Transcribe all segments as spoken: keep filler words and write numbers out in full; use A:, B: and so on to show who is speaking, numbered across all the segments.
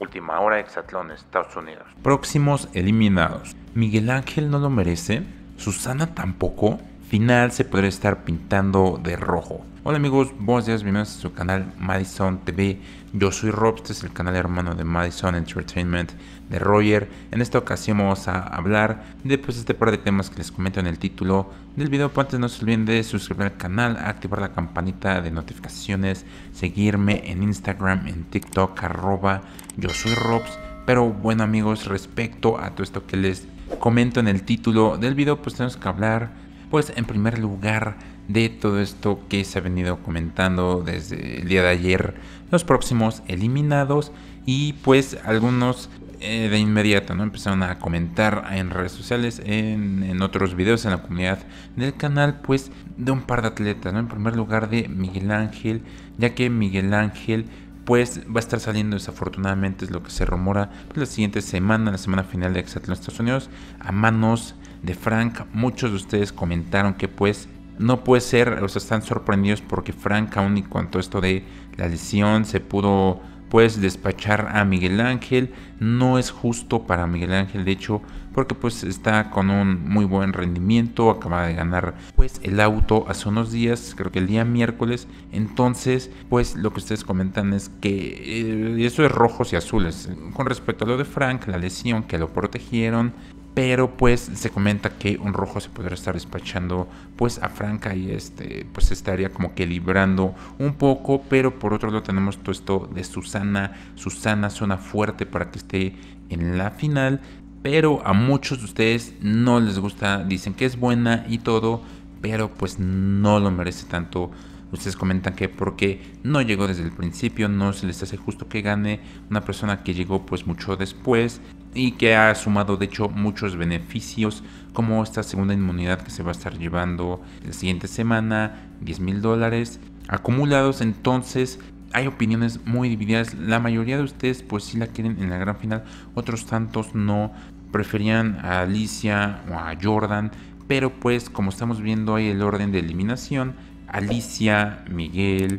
A: Última hora, Exatlón, Estados Unidos. Próximos eliminados. Miguel Ángel no lo merece. Susana tampoco. Final se podría estar pintando de rojo. Hola amigos, buenos días, bienvenidos a su canal Madison T V. Yo soy Rob, este es el canal hermano de Madison Entertainment de Roger. En esta ocasión vamos a hablar de pues, este par de temas que les comento en el título del video. Pero antes no se olviden de suscribirse al canal, activar la campanita de notificaciones, seguirme en Instagram, en TikTok, arroba yo soy Robs. Pero bueno amigos, respecto a todo esto que les comento en el título del video, pues tenemos que hablar pues en primer lugar de todo esto que se ha venido comentando desde el día de ayer, los próximos eliminados, y pues algunos eh, de inmediato no empezaron a comentar en redes sociales, en, en otros videos en la comunidad del canal, pues de un par de atletas, ¿no? En primer lugar de Miguel Ángel, ya que Miguel Ángel pues va a estar saliendo desafortunadamente, es lo que se rumora, pues, la siguiente semana, la semana final de Exatlón Estados Unidos, a manos de Frank. Muchos de ustedes comentaron que pues no puede ser, o sea, están sorprendidos porque Frank, aún y con todo esto de la lesión, se pudo pues despachar a Miguel Ángel. No es justo para Miguel Ángel, de hecho, porque pues está con un muy buen rendimiento, acaba de ganar pues el auto hace unos días, creo que el día miércoles. Entonces pues lo que ustedes comentan es que eh, eso es rojos y azules con respecto a lo de Frank, la lesión, que lo protegieron, pero pues se comenta que un rojo se podría estar despachando pues a Franca y este pues estaría como que librando un poco. Pero por otro lado tenemos todo esto de Susana. Susana suena fuerte para que esté en la final, pero a muchos de ustedes no les gusta, dicen que es buena y todo, pero pues no lo merece tanto. Ustedes comentan que porque no llegó desde el principio, no se les hace justo que gane una persona que llegó pues mucho después y que ha sumado de hecho muchos beneficios, como esta segunda inmunidad que se va a estar llevando la siguiente semana, diez mil dólares acumulados. Entonces hay opiniones muy divididas. La mayoría de ustedes pues sí la quieren en la gran final, otros tantos no, preferían a Alicia o a Jordan, pero pues como estamos viendo ahí el orden de eliminación, Alicia, Miguel,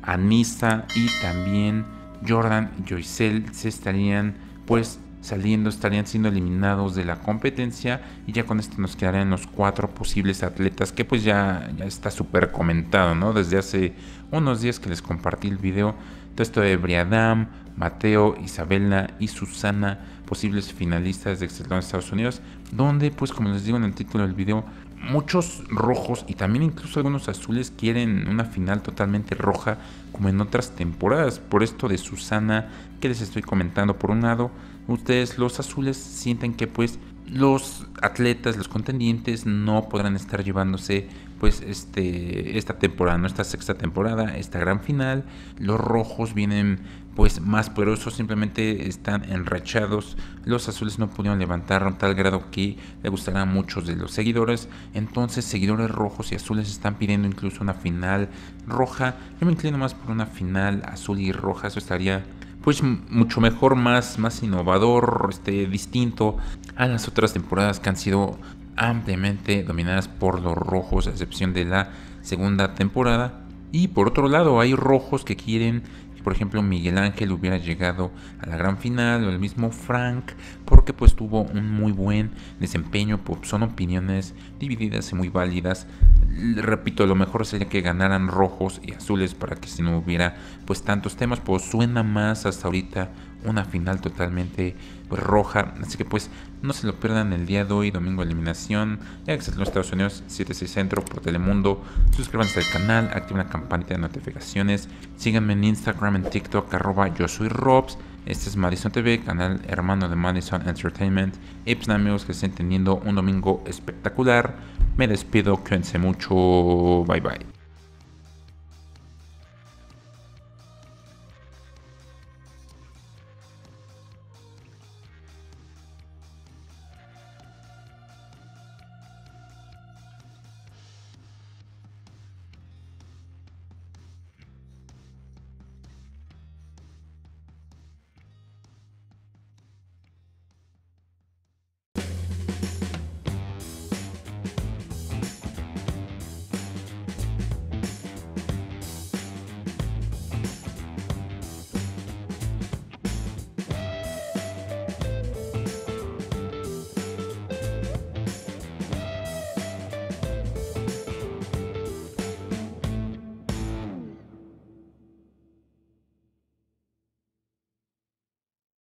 A: Anissa y también Jordan y Joycel se estarían pues saliendo, estarían siendo eliminados de la competencia, y ya con esto nos quedarían los cuatro posibles atletas, que pues ya, ya está súper comentado, ¿no? Desde hace unos días que les compartí el video, todo esto de Briadam, Mateo, Isabela y Susana, posibles finalistas de Exatlón Estados Unidos, donde pues como les digo en el título del video, muchos rojos y también incluso algunos azules quieren una final totalmente roja como en otras temporadas. Por esto de Susana que les estoy comentando, por un lado, ustedes los azules sienten que pues los atletas, los contendientes no podrán estar llevándose pues este esta temporada, no esta sexta temporada, esta gran final. Los rojos vienen pues más poderosos, simplemente están enrachados. Los azules no pudieron levantar a un tal grado que le gustará a muchos de los seguidores. Entonces seguidores rojos y azules están pidiendo incluso una final roja. Yo me inclino más por una final azul y roja, eso estaría pues mucho mejor, más, más innovador, este, distinto a las otras temporadas que han sido ampliamente dominadas por los rojos, a excepción de la segunda temporada. Y por otro lado hay rojos que quieren que por ejemplo Miguel Ángel hubiera llegado a la gran final, o el mismo Frank, porque pues tuvo un muy buen desempeño. Pues son opiniones divididas y muy válidas. Repito, lo mejor sería que ganaran rojos y azules para que si no hubiera pues tantos temas. Pues suena más hasta ahorita una final totalmente pues roja, así que pues no se lo pierdan el día de hoy, domingo de eliminación, ya que en los Estados Unidos, siete seis Centro por Telemundo. Suscríbanse al canal, activen la campanita de notificaciones, síganme en Instagram, en TikTok, arroba yo soy Robs. Este es Madison T V, canal hermano de Madison Entertainment. Y pues amigos, que estén teniendo un domingo espectacular. Me despido, cuídense mucho, bye bye.